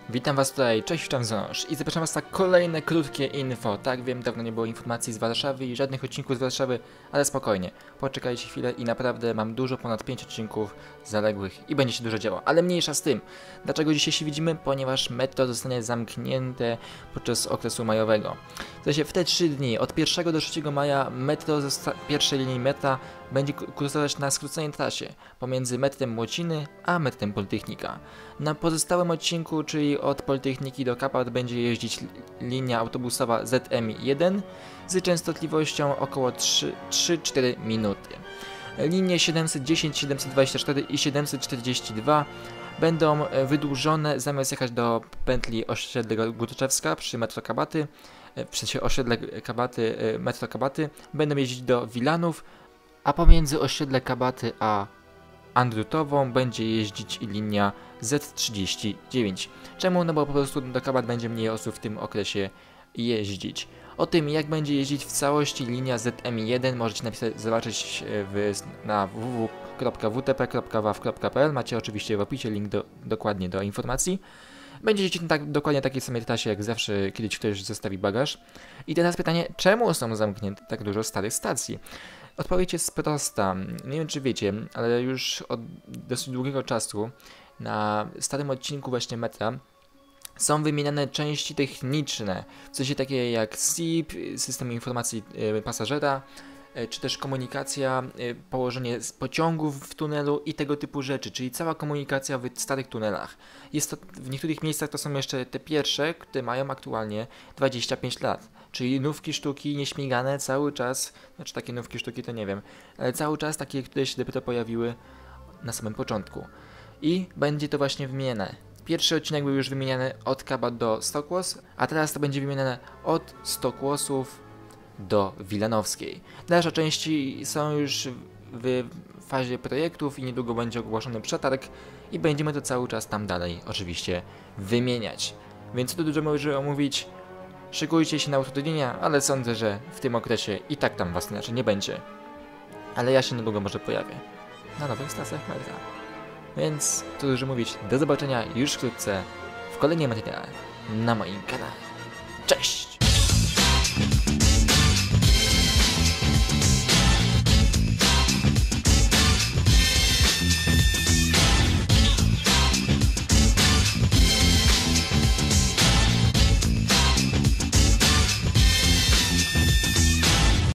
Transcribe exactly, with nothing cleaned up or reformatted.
Witam was tutaj, cześć, witam Zonosz i zapraszam was na kolejne krótkie info. Tak, wiem, dawno nie było informacji z Warszawy i żadnych odcinków z Warszawy, ale spokojnie, poczekajcie chwilę i naprawdę mam dużo, ponad pięć odcinków zaległych i będzie się dużo działo, ale mniejsza z tym. Dlaczego dzisiaj się widzimy? Ponieważ metro zostanie zamknięte podczas okresu majowego. W sensie w te trzy dni, od pierwszego do trzeciego maja, metro pierwszej linii metra będzie kursować na skróconej trasie pomiędzy metrem Młociny a metrem Politechnika. Na pozostałym odcinku, czyli od Politechniki do Kapart, będzie jeździć linia autobusowa Z M jeden z częstotliwością około trzy cztery minuty. Linie siedemset dziesięć, siedemset dwadzieścia cztery i siedemset czterdzieści dwa będą wydłużone, zamiast jechać do pętli osiedle Górczewska przy metro Kabaty, w sensie osiedle Kabaty, metro Kabaty, będą jeździć do Wilanów, a pomiędzy osiedle Kabaty a Andrutową będzie jeździć linia Z trzydzieści dziewięć. Czemu? No bo po prostu do Kabat będzie mniej osób w tym okresie jeździć. O tym, jak będzie jeździć w całości linia Z M jeden, możecie napisać, zobaczyć w, na w w w kropka w t p kropka w a w kropka p l. Macie oczywiście w opisie link do, dokładnie do informacji. Będzie jeździć na tak, dokładnie takiej samej trasie jak zawsze, kiedy ktoś zostawi bagaż. I teraz pytanie, czemu są zamknięte tak dużo starych stacji? Odpowiedź jest prosta. Nie wiem, czy wiecie, ale już od dosyć długiego czasu na starym odcinku właśnie metra są wymieniane części techniczne, w sensie takie jak S I P, system informacji y, pasażera, y, czy też komunikacja, y, położenie pociągów w tunelu i tego typu rzeczy, czyli cała komunikacja w starych tunelach. Jest to, w niektórych miejscach to są jeszcze te pierwsze, które mają aktualnie dwadzieścia pięć lat, czyli nówki sztuki nieśmigane cały czas, znaczy takie nówki sztuki to nie wiem, ale cały czas takie, które się dopiero pojawiły na samym początku. I będzie to właśnie wymieniane. Pierwszy odcinek był już wymieniany od Kabat do Stokłos, a teraz to będzie wymieniane od Stokłosów do Wilanowskiej. Dalsze części są już w fazie projektów i niedługo będzie ogłoszony przetarg i będziemy to cały czas tam dalej oczywiście wymieniać. Więc co tu dużo może omówić, szykujcie się na utrudnienia, ale sądzę, że w tym okresie i tak tam was inaczej nie będzie. Ale ja się niedługo może pojawię na nowych stacjach metra. Więc co dużo mówić, do zobaczenia już wkrótce w kolejnym materiale na moim kanale. Cześć!